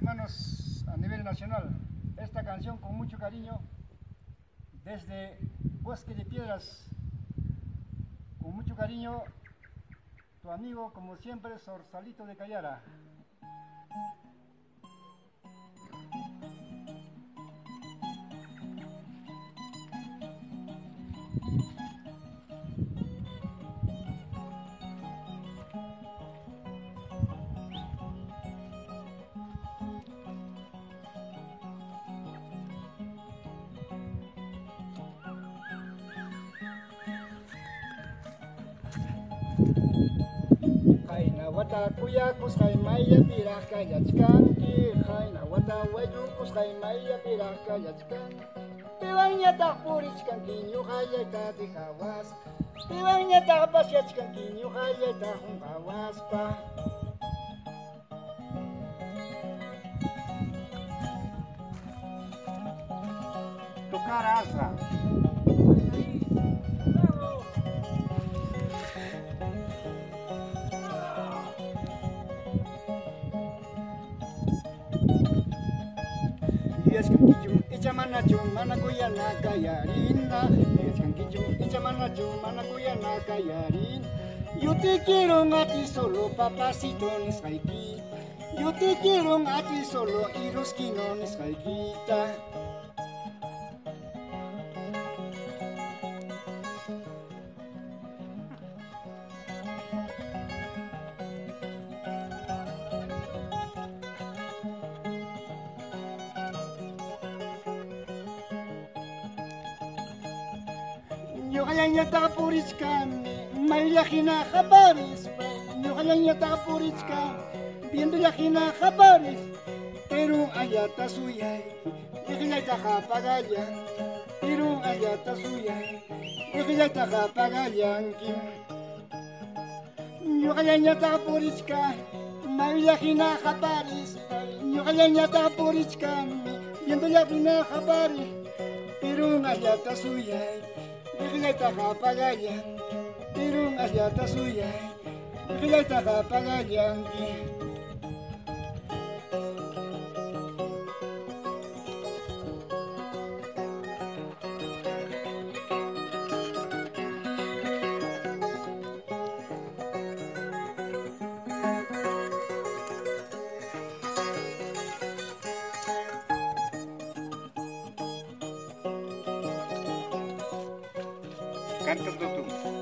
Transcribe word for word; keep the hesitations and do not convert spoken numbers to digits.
hermanos a nivel nacional, esta canción con mucho cariño desde Bosque de Piedras, con mucho cariño, tu amigo como siempre, Sorsalito de Cayara. Jaina wata kuyakus jaimaya piraka yachkanki, jaina wata wayukus jaimaya piraka yachkan. Piwanya tak purichkanki ñuqalla tati hawas, piwanya tak pasyachkanki ñuqalla tahun hawaspa. Tu cara alza. Yaskankichum ichamanachu mana kuyana kayarinna, Yaskankichum ichamanachu mana kuyana kayarin. Yo te quiero a ti solo, papacito nisqayki. Yo te quiero a ti solo, iruskino nisqaykita. Ñuqallaña purichkami, mayllajina japaris, ñuqallaña purichka, viendollajina japaris, pero allata suyay, ñuqallayta japagalla, pero allata suyay, ñuqallayta japagallanki. Ñuqallaña purichka, mayllajina japaris, ñuqallaña purichkami, viendollajina japaris, pero allata suyay, Ñuqallayta hapagallan, pero allata suyay, ñuqallayta hapagallanki. Cántalo tú.